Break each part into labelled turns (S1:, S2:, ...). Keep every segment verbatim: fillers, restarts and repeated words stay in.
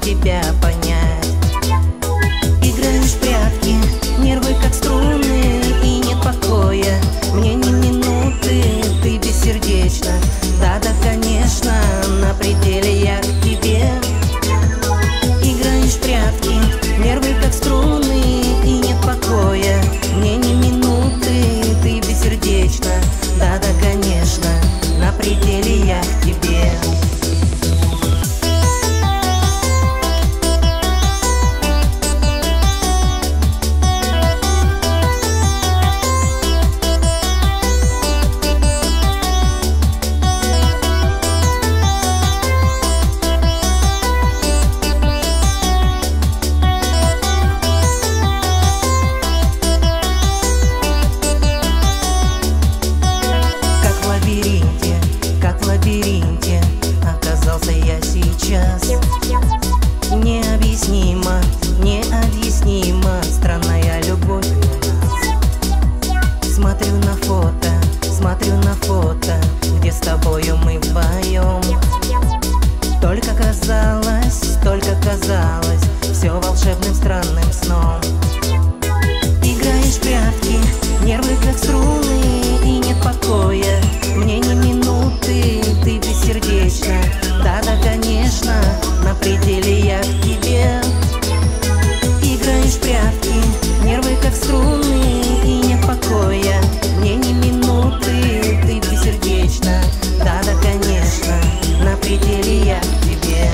S1: тебя понять. Играешь в прятки, нервы как струны, и нет покоя, мне ни минуты, ты бессердечна. Да-да, конечно, на пределе я к тебе. Играешь в прятки, нервы как струны, и нет покоя, мне ни минуты, ты бессердечна. Да-да, конечно, на пределе я к тебе. Оказался я сейчас. Необъяснимо, необъяснимо странная любовь у нас. Смотрю на фото, смотрю на фото, где с тобою мы вдвоем. Только казалось, только казалось, все волшебным странным сном. Играешь в прятки, нервы как струны, и нет покоя, мне ни минуты, ты бессердечна. Да-да, конечно, на пределе я к тебе. Играешь в прятки, нервы как струны, и нет покоя, мне ни минуты, ты бессердечна. Да-да, конечно, на пределе я к тебе.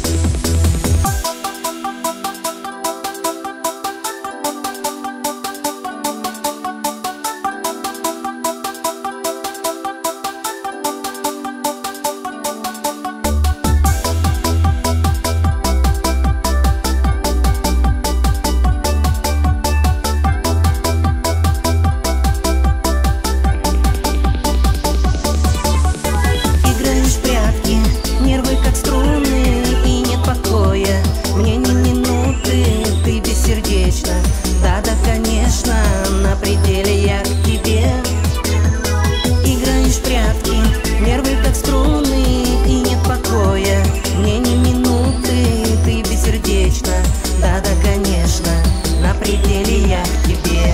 S1: Да-да, конечно, на пределе я к тебе. Играешь в прятки, нервы как струны, и нет покоя, мне ни минуты, ты бессердечна. Да-да, конечно, на пределе я к тебе.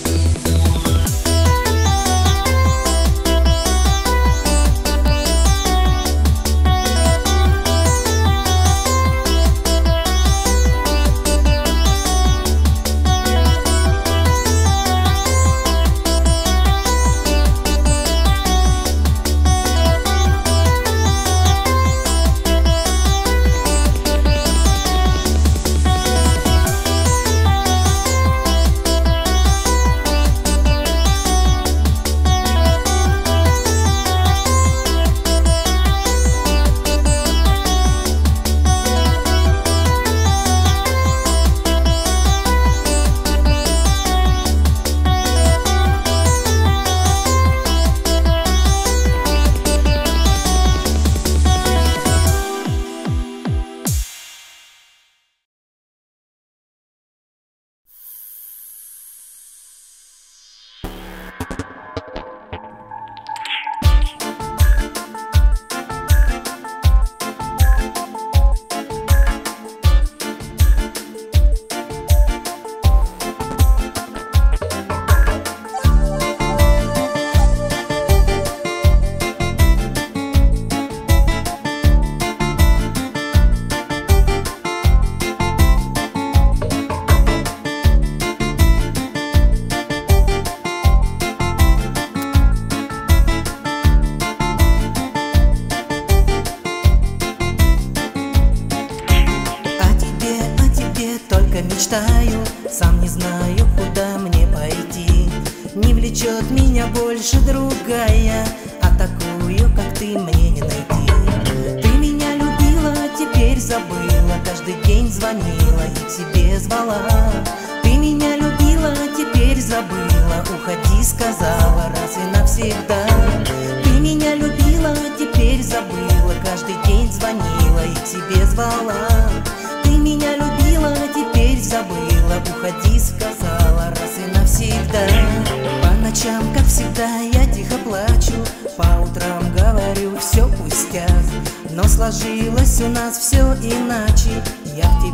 S1: Мечтаю, сам не знаю, куда мне пойти. Не влечет меня больше другая, а такую, как ты, мне не найти. Ты меня любила, теперь забыла, каждый день звонила и к себе звала. Ты меня любила, теперь забыла, уходи, сказала раз и навсегда. Ты меня любила, теперь забыла, каждый день звонила и к себе звала. Ты меня любила, теперь забыла, уходи, сказала раз и навсегда. По ночам, как всегда, я тихо плачу, по утрам говорю, все пустяк. Но сложилось у нас все иначе, я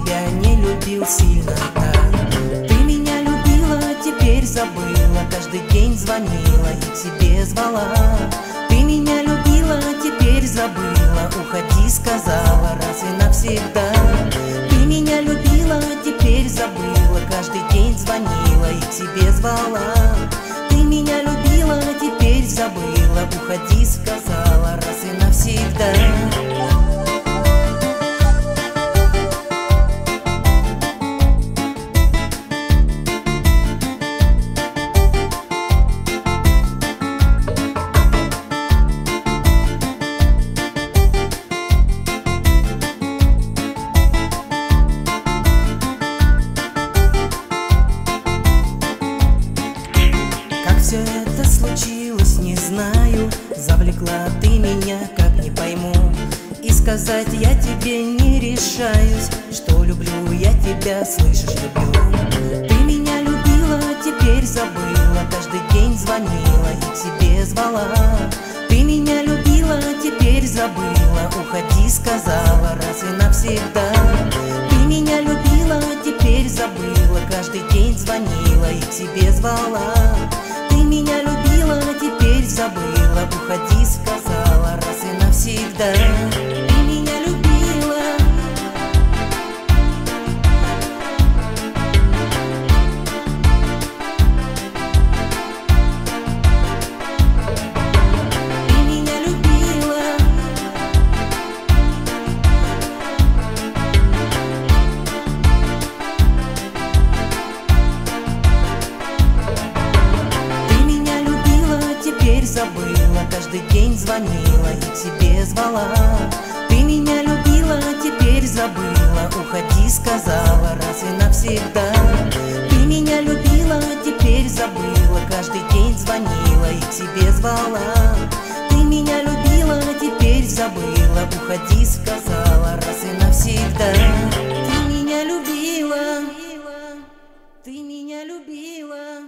S1: тебя не любил сильно так. Ты меня любила, теперь забыла, каждый день звонила и тебе звала. Ты меня любила, теперь забыла, уходи, сказала раз и навсегда. Ты меня любила, теперь забыла, каждый день звонила и тебе звала. Ты меня любила, теперь забыла, уходи, сказала раз и навсегда. Все это случилось, не знаю. Завлекла ты меня, как не пойму. И сказать я тебе не решаюсь, что люблю я тебя, слышишь, люблю. Ты меня любила, теперь забыла, каждый день звонила и тебе звала. Ты меня любила, теперь забыла, уходи, сказала раз и навсегда. Ты меня любила, теперь забыла, каждый день звонила и тебе звала. Ты меня любила, теперь забыла, уходи, сказала раз и навсегда. Ты меня любила. Ты меня любила. Теперь забыла, каждый день звонила и тебе звала. Ты меня любила, теперь забыла, уходи, сказала раз и навсегда. Ты меня любила, теперь забыла, каждый день звонила и тебе звала. Ты меня любила, теперь забыла, уходи, сказала раз и навсегда. Ты меня любила, ты меня любила.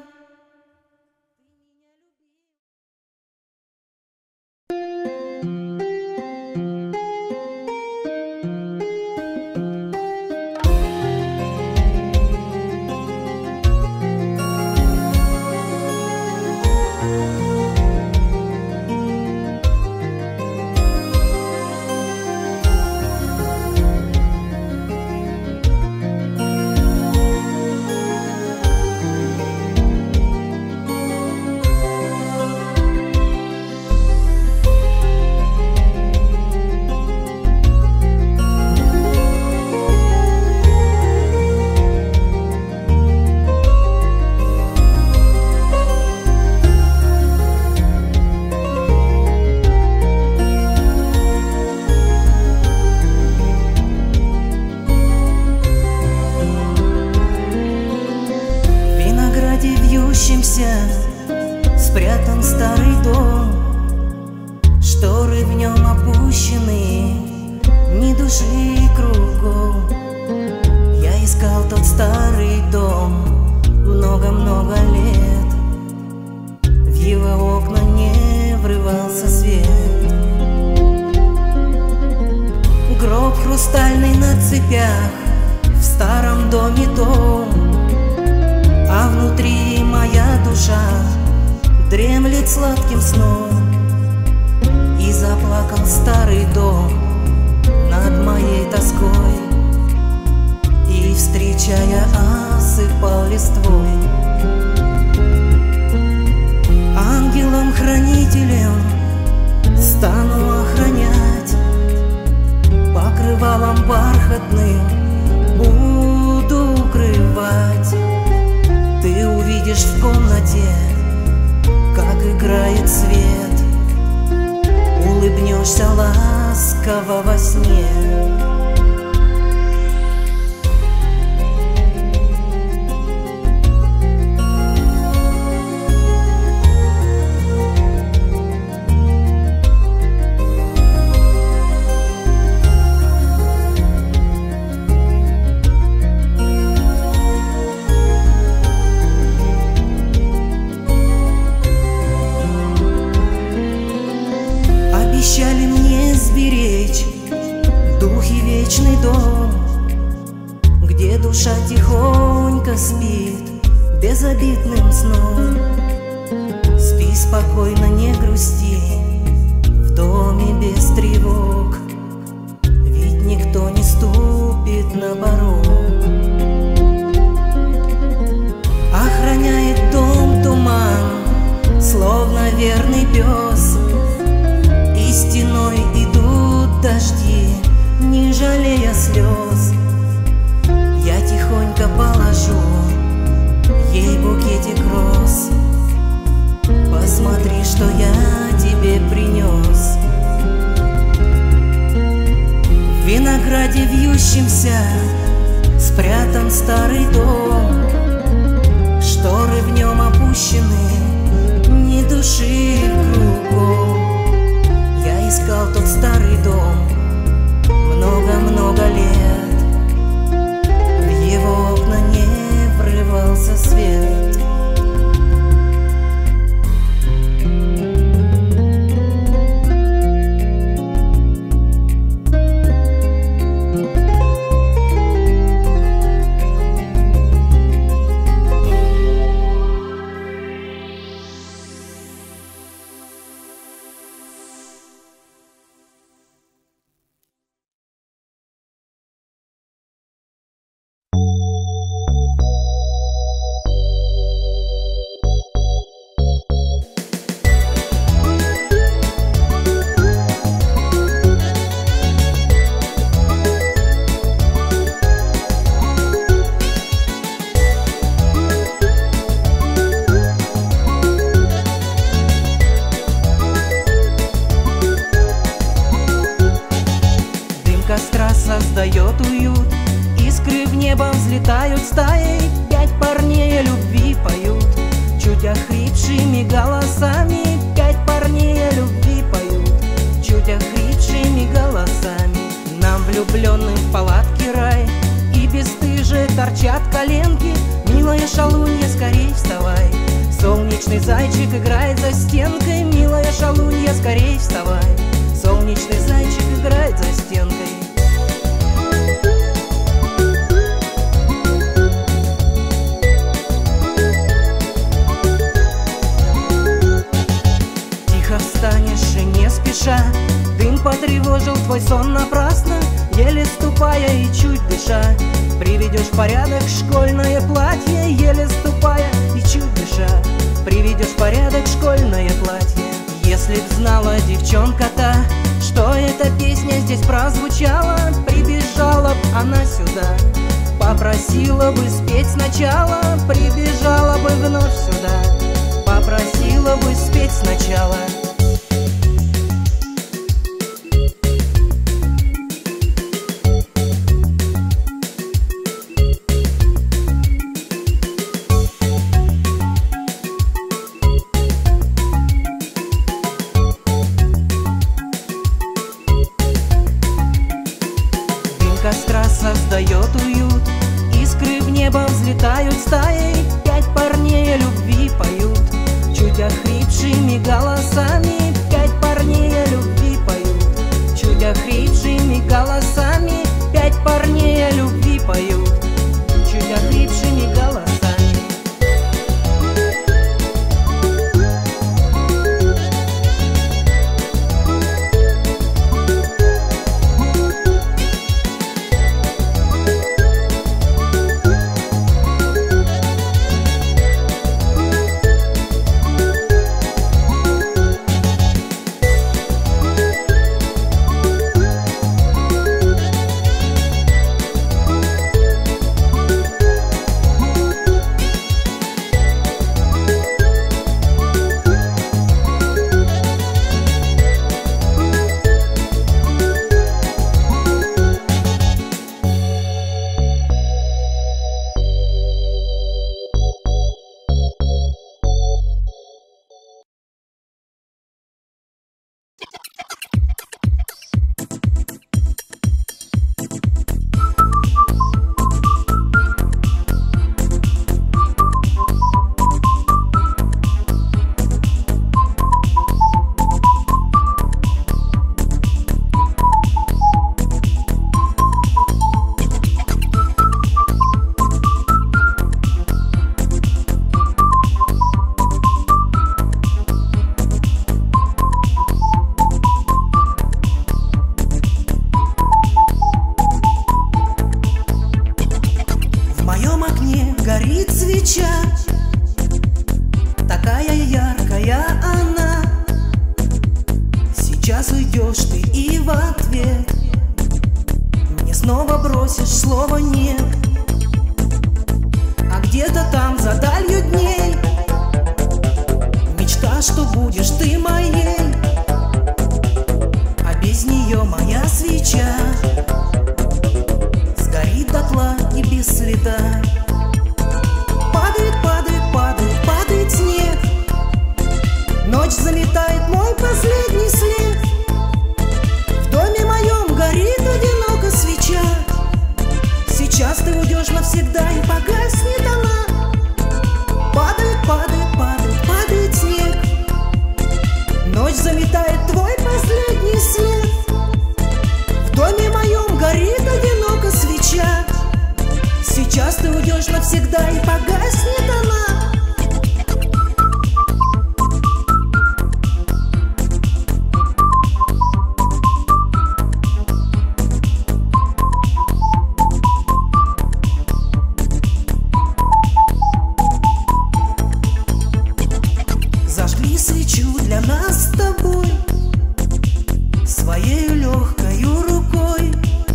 S1: Спрятан старый дом, шторы в нем опущены, ни души кругом. Я искал тот старый дом много-много лет, в его окна не врывался свет. Гроб хрустальный на цепях, в старом доме дом, а внутри моя душа дремлет сладким сном. И заплакал старый дом над моей тоской, и, встречая, осыпал листвой. Ангелом-хранителем стану охранять, покрывалом бархатным буду укрывать. Ты увидишь в комнате, как играет свет, улыбнешься ласково во сне. Обещали мне сберечь духи душа тихонько спит безобидным сном. Спи спокойно, не грусти, в доме без тревог, ведь никто не ступит на порог. Охраняет дом туман, словно верный пес, и стеной идут дожди, не жалея слез. Я тихонько положу ей букетик роз. Посмотри, что я тебе принес. В винограде вьющемся спрятан старый дом, шторы в нем опущены, ни души кругом. Я искал тот старый дом много-много лет, в его окна не врывался свет. Создает уют, искры в небо взлетают стаей, пять парней о любви поют, чуть охрипшими голосами. Пять парней о любви поют, чуть охрипшими голосами. Нам, влюбленным в палатке рай, и бесстыже торчат коленки. Милая шалунья, скорей вставай, солнечный зайчик играет за стенкой. Милая шалунья, скорей вставай, солнечный зайчик играет за стенкой. Встанешь и не спеша, дым потревожил твой сон напрасно. Еле ступая и чуть дыша, приведешь в порядок школьное платье. Еле ступая и чуть дыша, приведешь в порядок школьное платье. Если б знала девчонка та, что эта песня здесь прозвучала, прибежала б она сюда, попросила бы спеть сначала. Прибежала бы вновь сюда, попросила бы спеть сначала. Костра создает уют, искры в небо взлетают стаей. Пять парней о любви поют, чуть охрипшими голосами. Пять парней о любви поют, чуть охрипшими голосами. Пять парней о любви поют, чуть охрипшими голосами. горит свеча, такая яркая она. Сейчас уйдешь ты и в ответ мне снова бросишь слово «нет». А где-то там за далью дней мечта, что будешь ты моей, а без нее моя свеча сгорит дотла и без следа. Падает, падает, падает, падает снег, ночь заметает мой последний след. В доме моем горит одиноко свеча, сейчас ты уйдешь навсегда и погаснет она. Падает, падает, падает, падает снег, ночь заметает твой последний след. В доме моем горит одиноко свеча, сейчас ты уйдешь навсегда и погаснет она. Зажгли свечу для нас с тобой своей легкою рукой,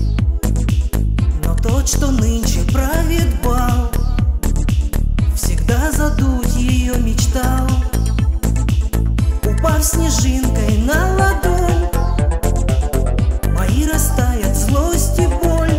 S1: но тот, что нынче правит бал, всегда задуть ее мечтал. Упав снежинкой на ладонь, мои растает злость и боль,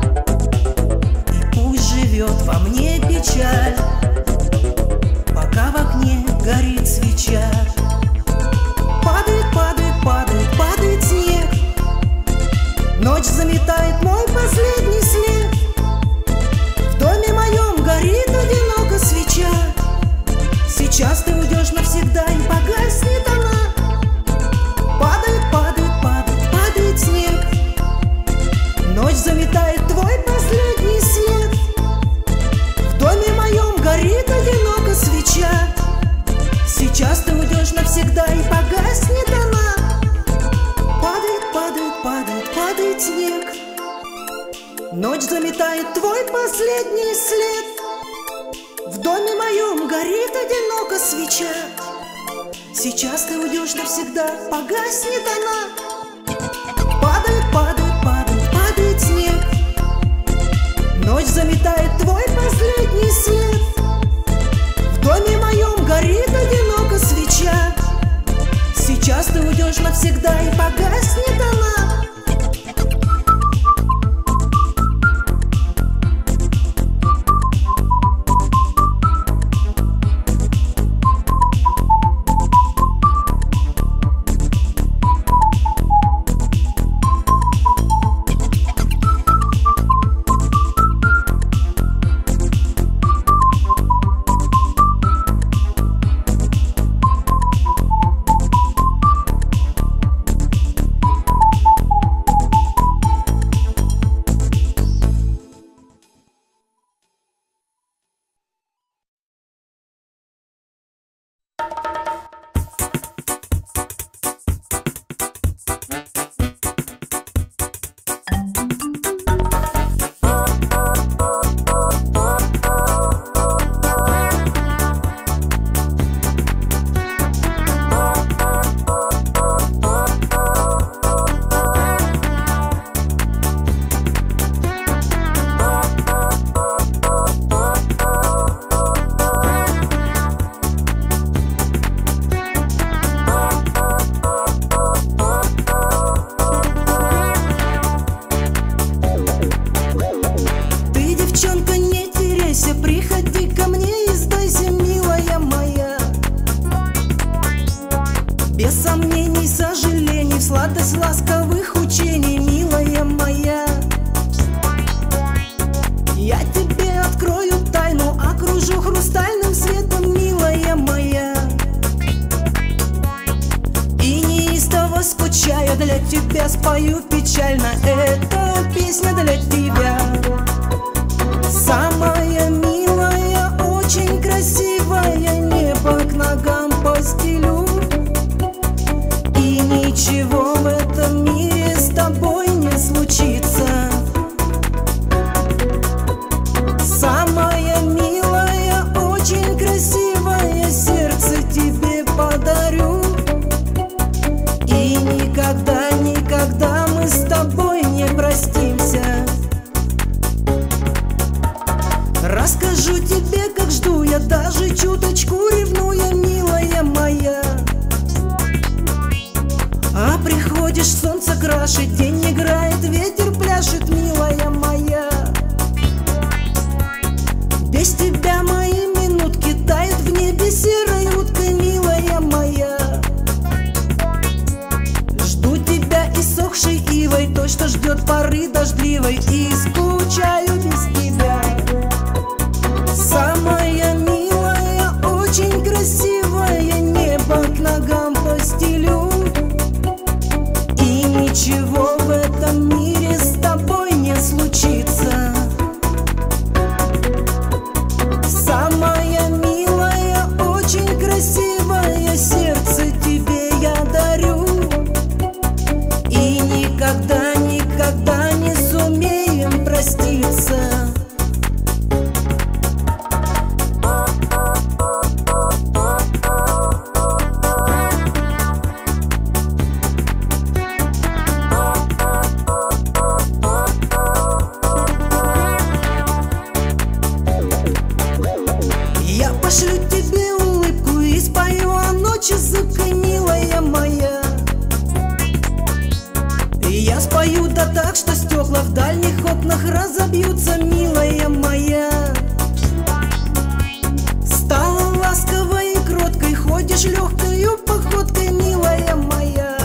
S1: и пусть живет во мне печаль, пока в окне горит свеча. Падает, падает, падает, падает снег, ночь заметает мой последний след. В доме моем горит одиноко свеча, сейчас ты уйдешь навсегда и погаснет она. Падает, падает, падает, падает снег, ночь заметает твой последний след. В доме моем горит одиноко свеча, сейчас ты уйдешь навсегда и погаснет она. Падает, падает, падает, падает снег, ночь заметает твой последний след. В доме моем горит одиноко свеча, сейчас ты уйдешь навсегда, погаснет она. Падает, падает, падает, падает снег, ночь заметает твой последний след. В доме моем горит одиноко свеча, сейчас ты уйдешь навсегда и погаснет она. Сладость ласковых учений, милая моя. Я тебе открою тайну, окружу хрустальным светом, милая моя. И неистово скучая для тебя спою печально, эта песня для тебя. Самая милая, очень красивая, небо к ногам постелю. И ничего в этом мире с тобой не случится. Самая милая,
S2: Расскажу тебе, как жду я, даже чуточку ревнуя, милая моя. А приходишь, солнце крашит, день играет, ветер пляшет, милая моя. Без тебя мои минутки тают в небе серой уткой, милая моя. Жду тебя иссохшей ивой, той, что ждет поры дождливой, и скучаю без тебя. Самая милая, очень красивая, небо к ногам постелю, и ничего в этом мире с тобой не случится. Самая милая, очень красивая, сердце тебе я дарю, и никогда, никогда не сумеем проститься. Я пошлю тебе улыбку и спою о ночи зыбкой, милая моя. И я спою да так, что стекла в дальних окнах разобьются, милая моя. Стала ласковой и кроткой, ходишь легкою походкой, милая моя.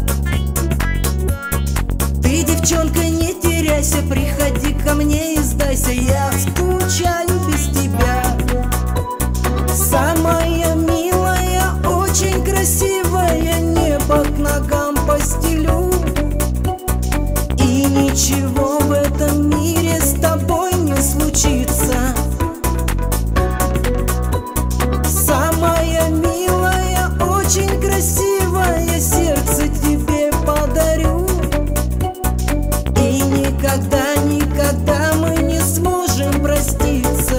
S2: Ты, девчонка, не теряйся, приходи ко мне и сдайся, я скучаю без тебя. Самая милая, очень красивая, небо к ногам постелю, и ничего в этом мире с тобой не случится. Самая милая, очень красивая, сердце тебе подарю, и никогда, никогда мы не сможем проститься.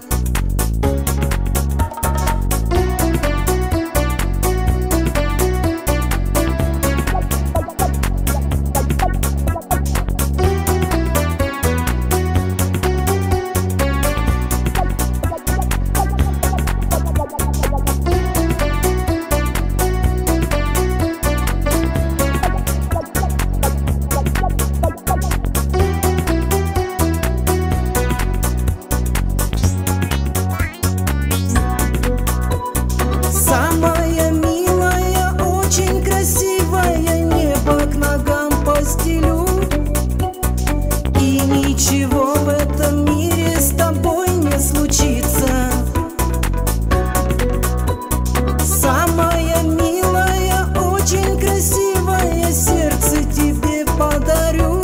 S2: Самая милая, очень красивая, небо к ногам постелю, и ничего в этом мире с тобой не случится. Самая милая, очень красивая, сердце тебе подарю,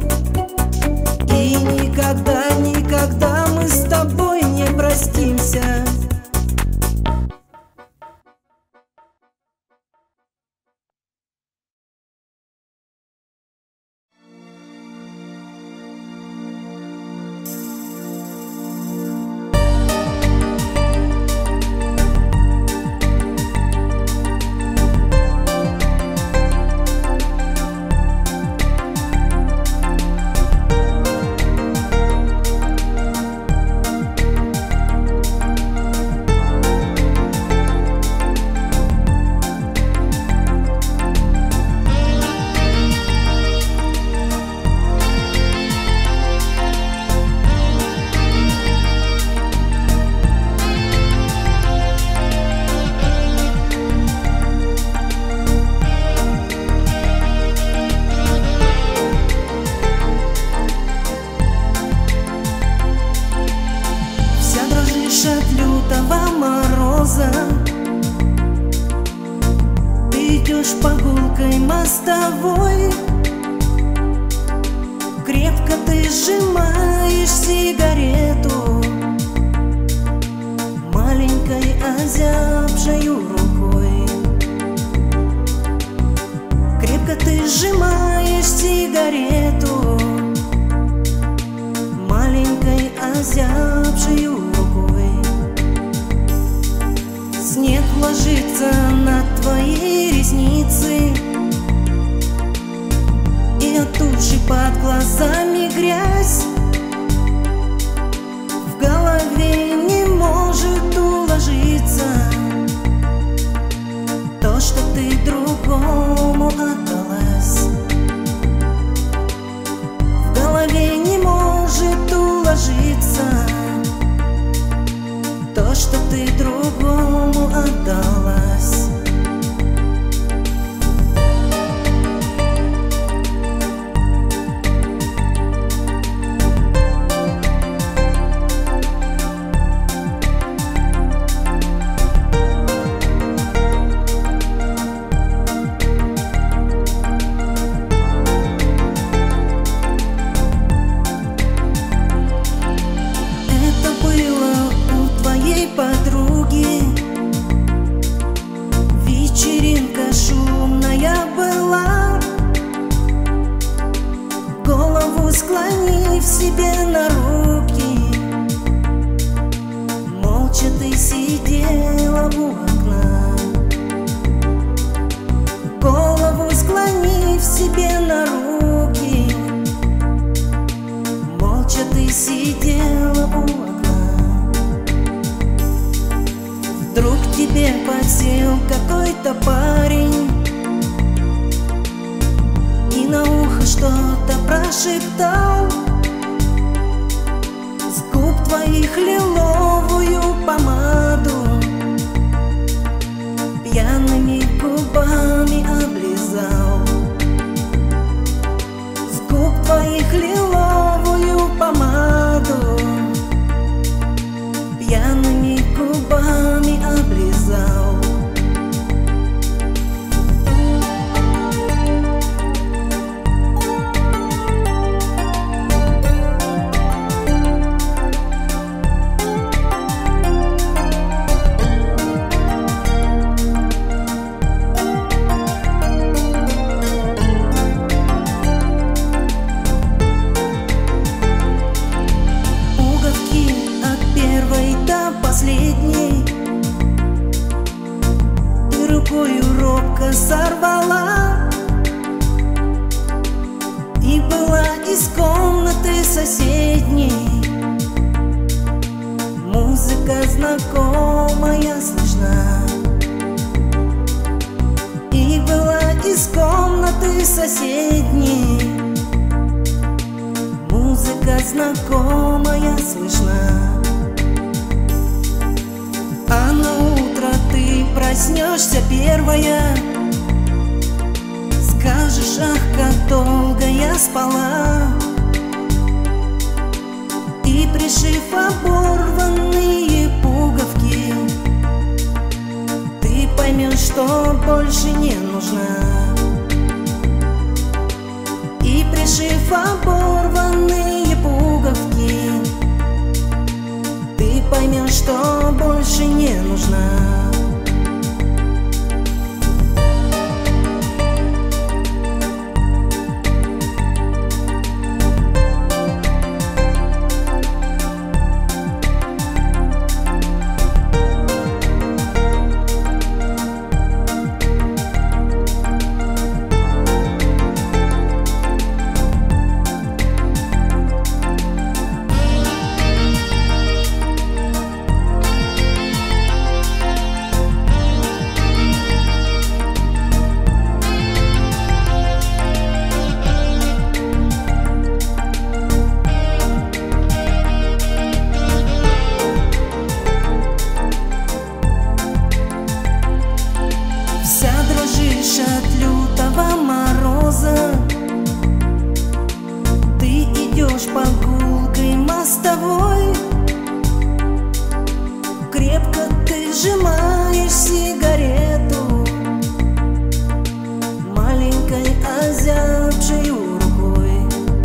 S2: и никогда, никогда мы с тобой не простимся. От лютого мороза ты идешь по гулкой мостовой, крепко ты сжимаешь сигарету маленькой озябшей рукой. Крепко ты сжимаешь сигарету маленькой озябшей рукой. Снег ложится на твои ресницы, и от туши под глазами грязь. В голове отдалась. В голове не может уложиться то, что ты другому отдалась. Подруги, вечеринка шумная была. Голову склонив себе на руки, молча ты сидела у окна. Голову склонив себе на руки, молча ты сидела у окна. Вдруг тебе подсел какой-то парень и на ухо что-то прошептал. С губ твоих лиловую помаду пьяными губами облизал. С губ твоих лиловую помаду пьяными губами облизал. Пуговки от первой до последней ты рукою робко сорвала и была из комнаты соседней. Музыка знакомая слышна, и была из комнаты соседней. Музыка знакомая слышна. А на утро ты проснешься первая, скажешь: ах, как долго я спала. И пришив оборванные пуговки, ты поймешь, что больше не нужна. И пришив оборванные пуговки, ты поймешь, что больше не нужна. От лютого мороза ты идешь по гулкой мостовой. Крепко ты сжимаешь сигарету маленькой озябшей рукой.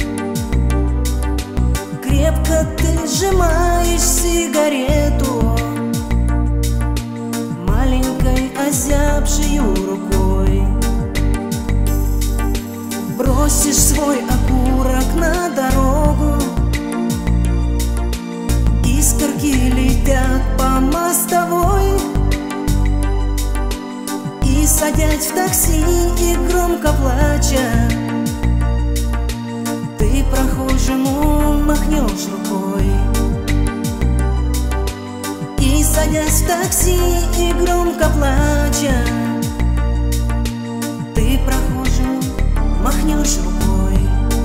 S2: Крепко ты сжимаешь сигарету маленькой озябшей рукой. Бросишь свой окурок на дорогу, искорки летят по мостовой. И садясь в такси и громко плача, ты прохожему махнешь рукой. И садясь в такси и громко плача, ты прохожему махнешь рукой.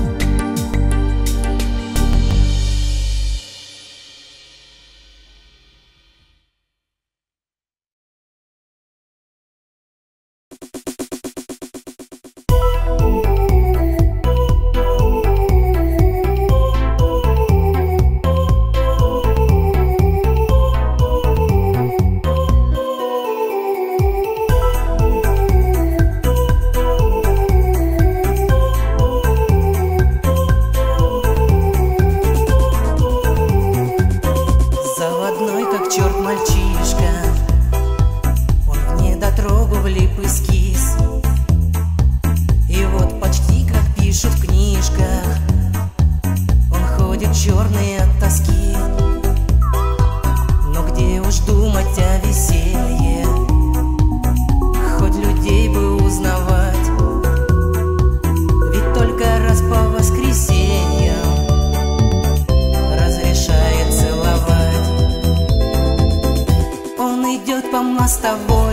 S1: Мостовой,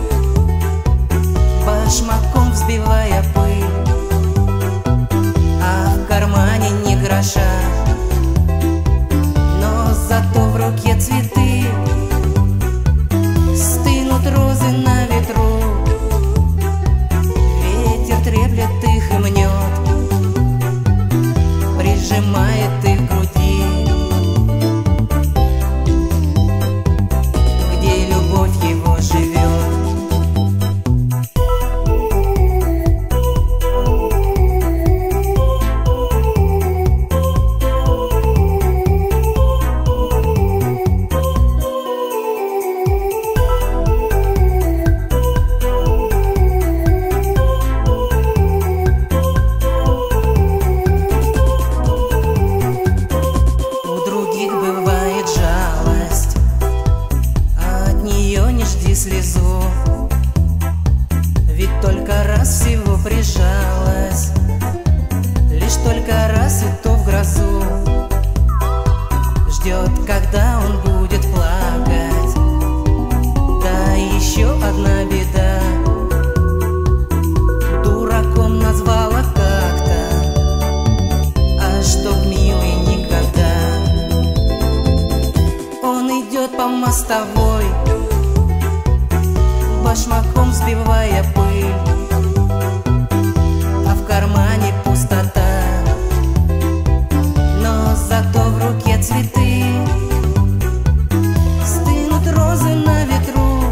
S1: башмаком взбивая пыль, а в кармане ни гроша, но зато в руке цветы. Стынут розы на ветру, ветер треплет их и мнет, прижимает их к груди. Его живет. У других бывает жалость, от нее не жди слезу, ведь только раз всего прижалась, лишь только раз и то в грозу. Ждет, когда он будет плакать. Да еще одна беда, дураком назвала как-то, а чтоб милый никогда. Он идет по мостовой, башмаком сбивая пыль, а в кармане пустота, но зато в руке цветы. Стынут розы на ветру,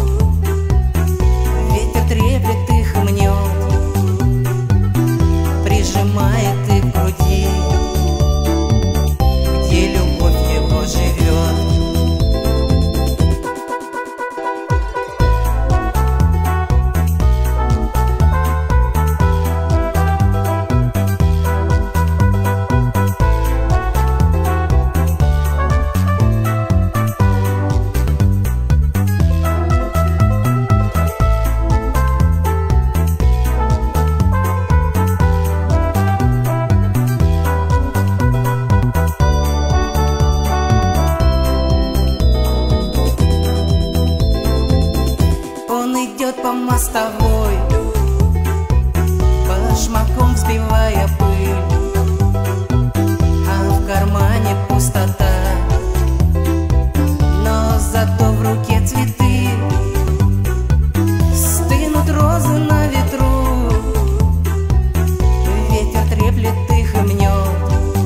S1: ветер треплет их и мнет, прижимает их к груди, где любовь его живет. По мостовой, башмаком взбивая пыль, а в кармане пустота, но зато в руке цветы. Стынут розы на ветру, ветер треплет их и мнет,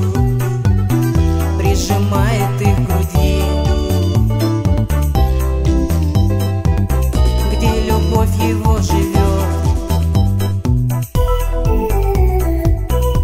S1: прижимает их к груди, где любовь его живет.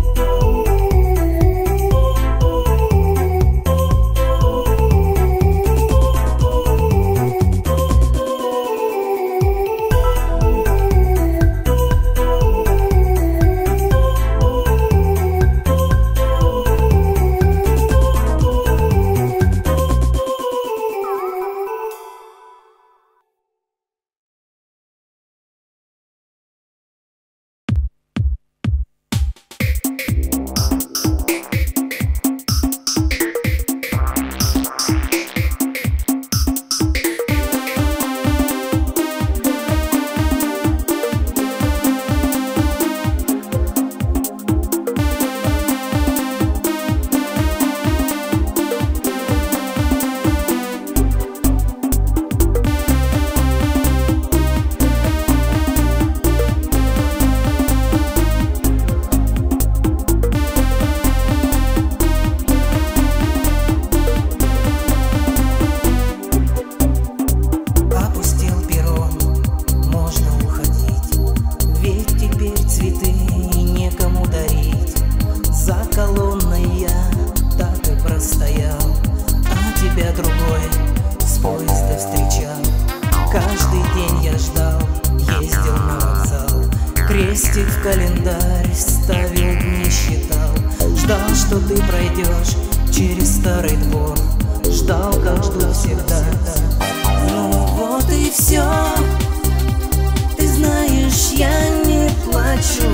S1: тебя другой с поезда встречал. Каждый день я ждал, ездил на вокзал, крестик в календарь ставил, дни считал. Ждал, что ты пройдешь через старый двор, ждал, как жду всегда. Ну вот и все, ты знаешь, я не плачу.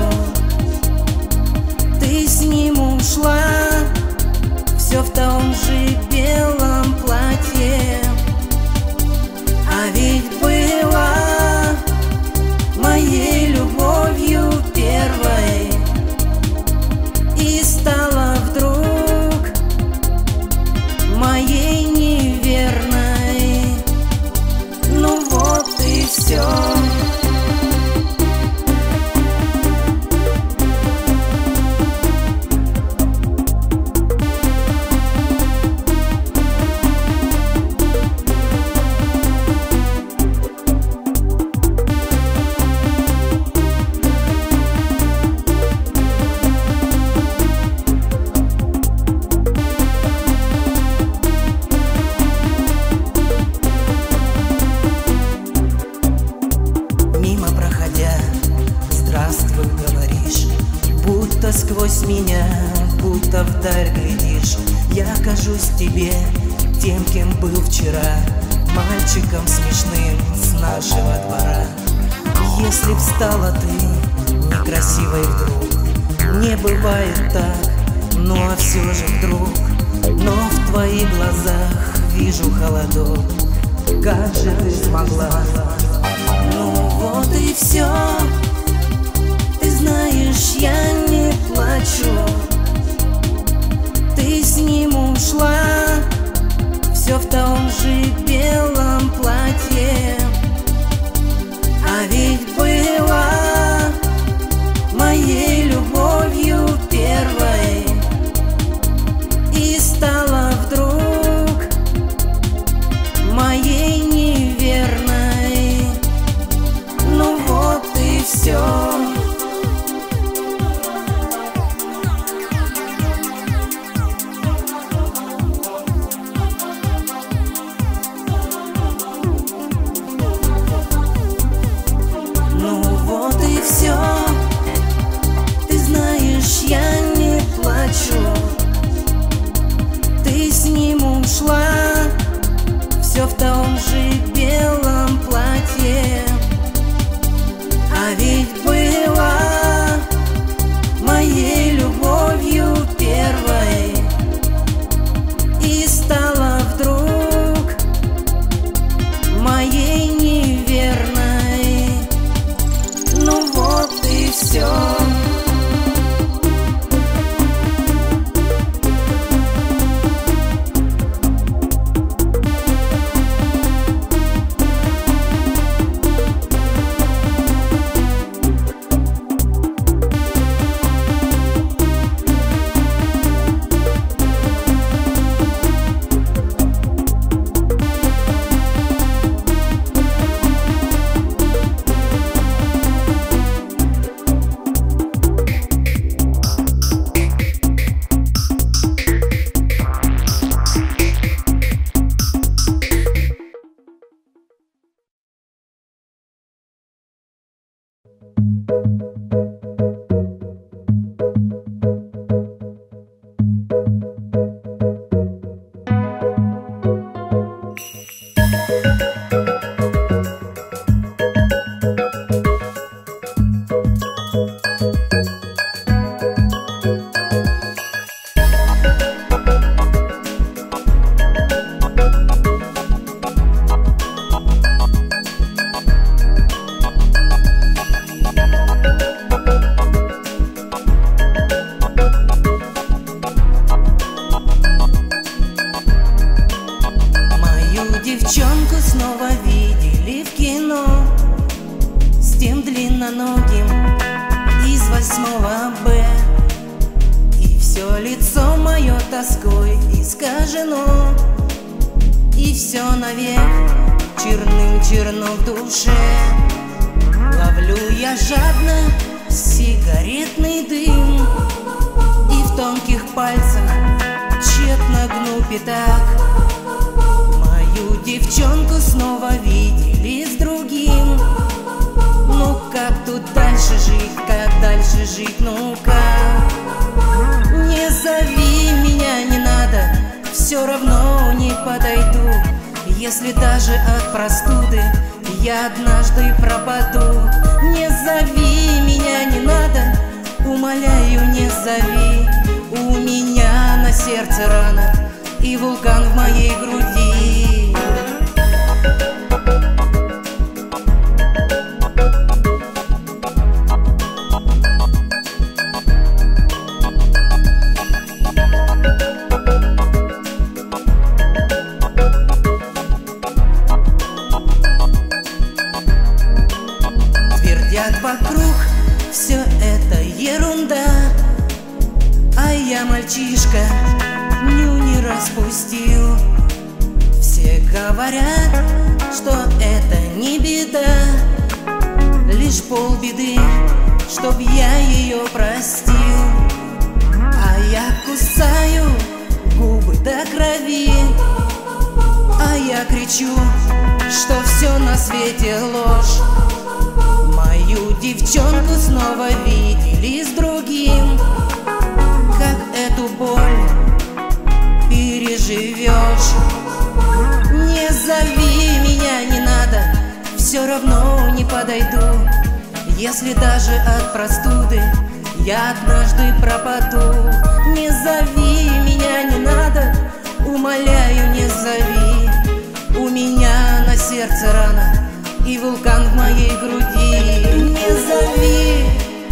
S1: Ты с ним ушла, все в том же белом платье. А ведь была моей любовью первой и стала вдруг моей неверной. Ну вот и все. Сквозь меня, будто вдаль глядишь. Я кажусь тебе тем, кем был вчера, мальчиком смешным с нашего двора. Если б стала ты некрасивой вдруг, не бывает так, ну а все же вдруг. Но в твоих глазах вижу холодок, как же ты смогла? Ну вот и все. Знаешь, я не плачу. Ты с ним ушла, все в том же белом платье. А ведь была моей любовью первой и стала вдруг моей неверной. Ну вот и все. Ты с ним ушла, все в том же белом платье. А ведь была моей любовью первой и стала вдруг моей неверной. Ну вот и все. Девчонку снова видели в кино с тем длинноногим из восьмого Б. И все лицо мое тоской искажено, и все навек черным черно в душе. Ловлю я жадно сигаретный дым, и в тонких пальцах тщетно гну пятак. Если даже от простуды я однажды пропаду, не зови меня, не надо, умоляю, не зови. У меня на сердце рана и вулкан в моей груди. Твердят вокруг, все это ерунда, а я мальчишка, ню не распустил. Все говорят, что это не беда, лишь полбеды, чтоб я ее простил. А я кусаю губы до крови, а я кричу, что все на свете ложь. Мою девчонку снова видели с другим. Как эту боль переживешь? Не зови меня, не надо, все равно не подойду. Если даже от простуды я однажды пропаду, не зови меня, не надо, умоляю, не зови. У меня на сердце рана и вулкан в моей груди. Не зови.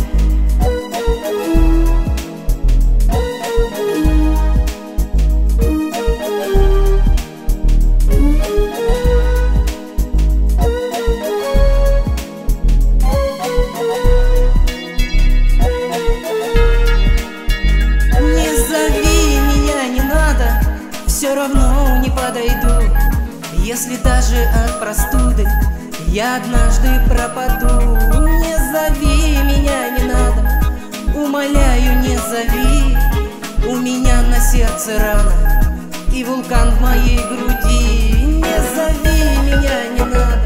S1: Не зови меня, не надо, все равно не подойду. Если даже от простуды я однажды пропаду, не зови меня, не надо, умоляю, не зови. У меня на сердце рана и вулкан в моей груди. Не зови меня, не надо.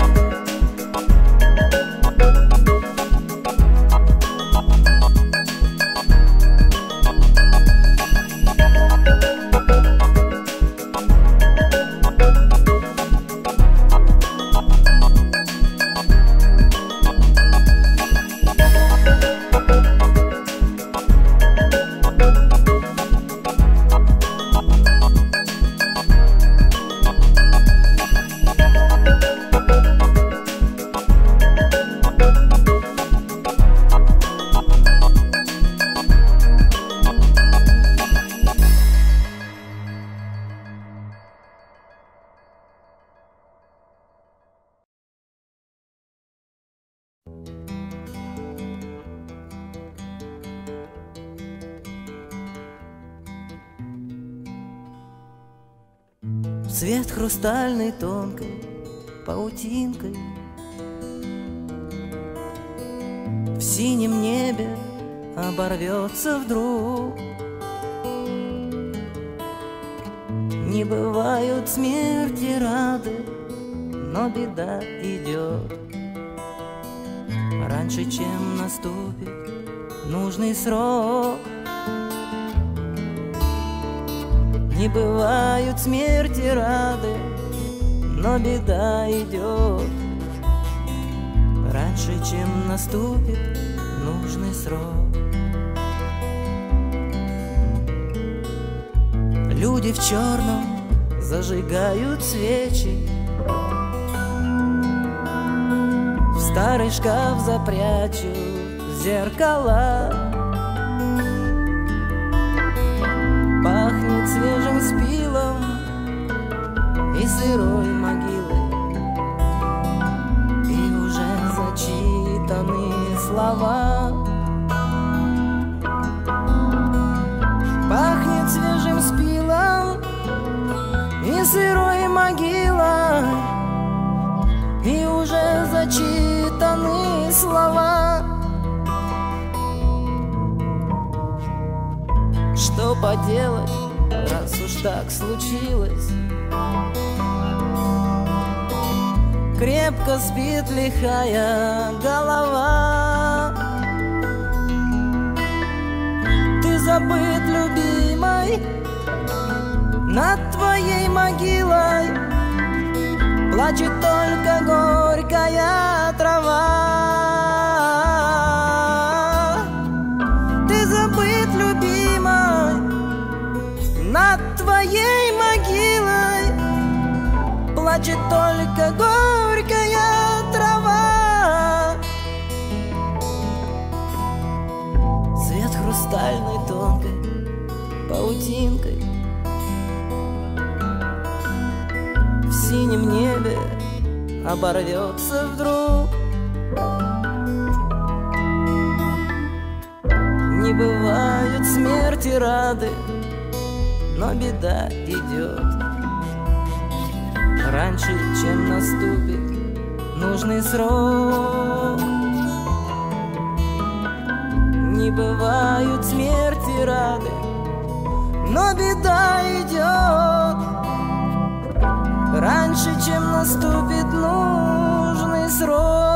S1: Свет хрустальной тонкой паутинкой в синем небе оборвется вдруг. Не бывают смерти рады, но беда идет раньше, чем наступит нужный срок. Не бывают смерти рады, но беда идет раньше, чем наступит нужный срок. Люди в черном зажигают свечи, в старый шкаф запрячут зеркала. Пахнет свежим спилом и сырой могилой, и уже зачитаны слова. Пахнет свежим спилом и сырой могилой, и уже зачитаны слова. Что поделать, раз уж так случилось? Крепко спит лихая голова. Ты забыт, любимой, над твоей могилой
S2: плачет только горькая трава. Ты забыт, любимой, над твоей могилой плачет только горькая трава. Свет хрустальной тонкой паутинкой в синем небе оборвется вдруг. Не бывают смерти рады, но беда идет раньше, чем наступит нужный срок. Не бывают смерти рады, но беда идет раньше, чем наступит нужный срок.